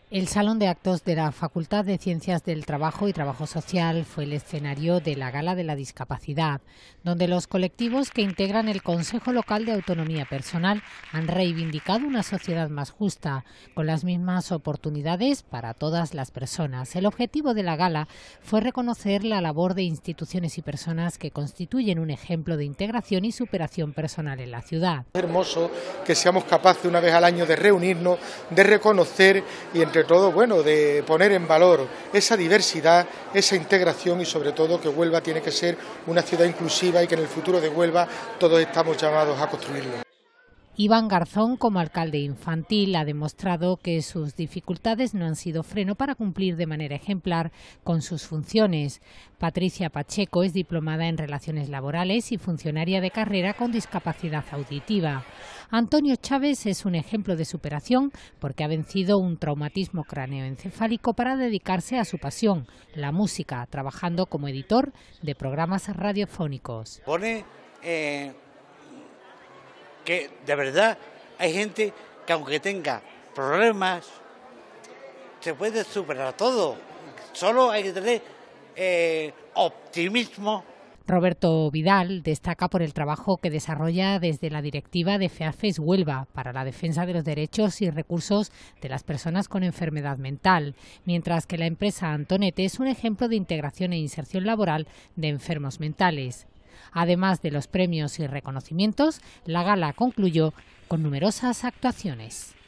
El Salón de Actos de la Facultad de Ciencias del Trabajo y Trabajo Social fue el escenario de la Gala de la Discapacidad, donde los colectivos que integran el Consejo Local de Autonomía Personal han reivindicado una sociedad más justa, con las mismas oportunidades para todas las personas. El objetivo de la gala fue reconocer la labor de instituciones y personas que constituyen un ejemplo de integración y superación personal en la ciudad. Es hermoso que seamos capaces una vez al año de reunirnos, de reconocer y entre todo, de poner en valor esa diversidad, esa integración y sobre todo que Huelva tiene que ser una ciudad inclusiva y que en el futuro de Huelva todos estamos llamados a construirlo. Iván Garzón, como alcalde infantil, ha demostrado que sus dificultades no han sido freno para cumplir de manera ejemplar con sus funciones. Patricia Pacheco es diplomada en Relaciones Laborales y funcionaria de carrera con discapacidad auditiva. Antonio Chávez es un ejemplo de superación porque ha vencido un traumatismo cráneoencefálico para dedicarse a su pasión, la música, trabajando como editor de programas radiofónicos. Que de verdad hay gente que aunque tenga problemas se puede superar todo, solo hay que tener optimismo. Roberto Vidal destaca por el trabajo que desarrolla desde la directiva de FEAFES Huelva para la defensa de los derechos y recursos de las personas con enfermedad mental, mientras que la empresa Antonete es un ejemplo de integración e inserción laboral de enfermos mentales. Además de los premios y reconocimientos, la gala concluyó con numerosas actuaciones.